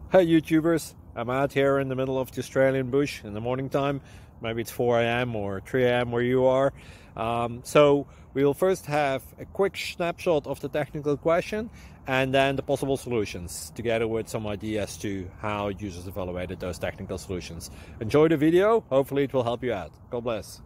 Hey YouTubers, I'm out here in the middle of the Australian bush in the morning time. Maybe it's 4 a.m. or 3 a.m. where you are. So we will first have a quick snapshot of the technical question and then the possible solutions, together with some ideas to how users evaluated those technical solutions. Enjoy the video, hopefully it will help you out. God bless.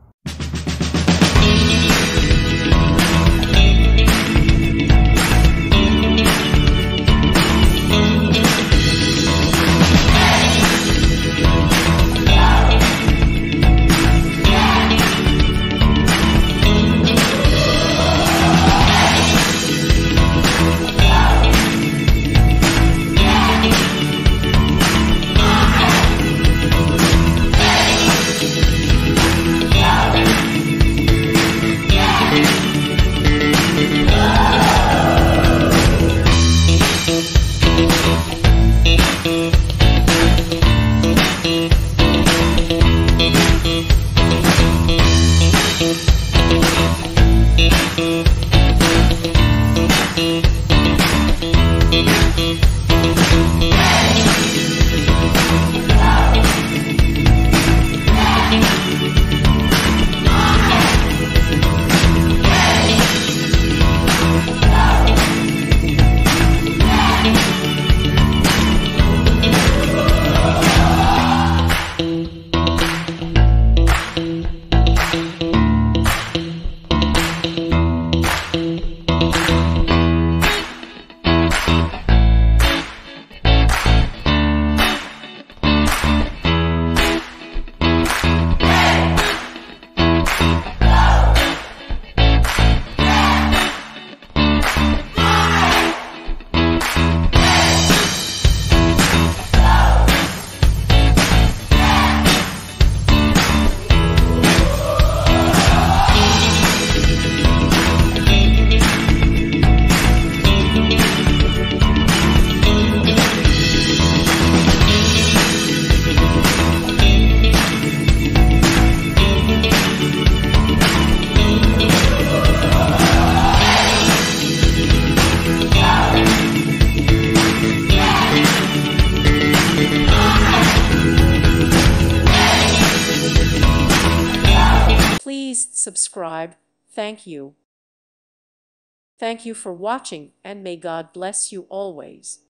Please subscribe. Thank you. Thank you for watching, and may God bless you always.